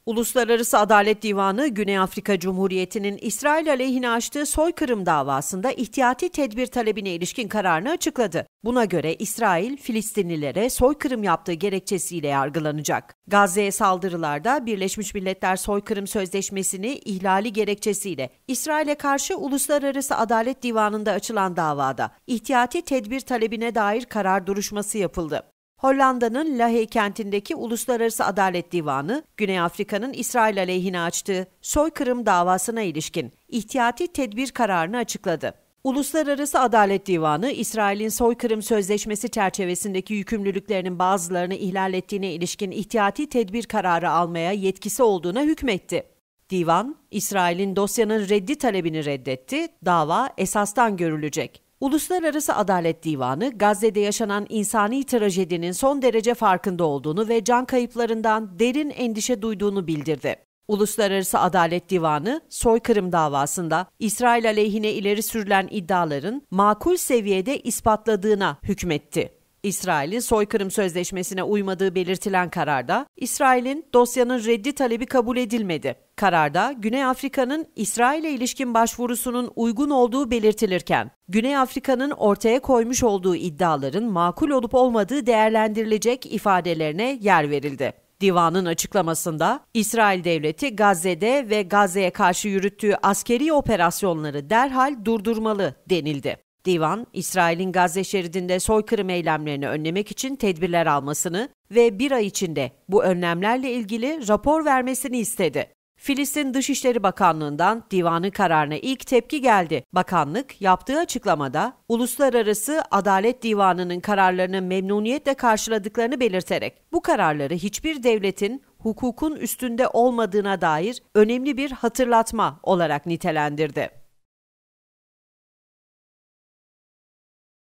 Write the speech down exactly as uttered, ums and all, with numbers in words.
Uluslararası Adalet Divanı, Güney Afrika Cumhuriyeti'nin İsrail aleyhine açtığı soykırım davasında ihtiyati tedbir talebine ilişkin kararını açıkladı. Buna göre İsrail, Filistinlilere soykırım yaptığı gerekçesiyle yargılanacak. Gazze'ye saldırılarda Birleşmiş Milletler Soykırım Sözleşmesi'ni ihlali gerekçesiyle İsrail'e karşı Uluslararası Adalet Divanı'nda açılan davada ihtiyati tedbir talebine dair karar duruşması yapıldı. Hollanda'nın Lahey kentindeki Uluslararası Adalet Divanı, Güney Afrika'nın İsrail aleyhine açtığı soykırım davasına ilişkin ihtiyati tedbir kararını açıkladı. Uluslararası Adalet Divanı, İsrail'in soykırım sözleşmesi çerçevesindeki yükümlülüklerinin bazılarını ihlal ettiğine ilişkin ihtiyati tedbir kararı almaya yetkisi olduğuna hükmetti. Divan, İsrail'in dosyanın reddi talebini reddetti, dava esastan görülecek. Uluslararası Adalet Divanı, Gazze'de yaşanan insani trajedinin son derece farkında olduğunu ve can kayıplarından derin endişe duyduğunu bildirdi. Uluslararası Adalet Divanı, soykırım davasında İsrail aleyhine ileri sürülen iddiaların makul seviyede ispatladığına hükmetti. İsrail'in soykırım sözleşmesine uymadığı belirtilen kararda, İsrail'in dosyanın reddi talebi kabul edilmedi. Kararda, Güney Afrika'nın İsrail'e ilişkin başvurusunun uygun olduğu belirtilirken, Güney Afrika'nın ortaya koymuş olduğu iddiaların makul olup olmadığı değerlendirilecek ifadelerine yer verildi. Divanın açıklamasında, İsrail devleti Gazze'de ve Gazze'ye karşı yürüttüğü askeri operasyonları derhal durdurmalı denildi. Divan, İsrail'in Gazze şeridinde soykırım eylemlerini önlemek için tedbirler almasını ve bir ay içinde bu önlemlerle ilgili rapor vermesini istedi. Filistin Dışişleri Bakanlığı'ndan divanın kararına ilk tepki geldi. Bakanlık yaptığı açıklamada Uluslararası Adalet Divanı'nın kararlarını memnuniyetle karşıladıklarını belirterek bu kararları hiçbir devletin hukukun üstünde olmadığına dair önemli bir hatırlatma olarak nitelendirdi.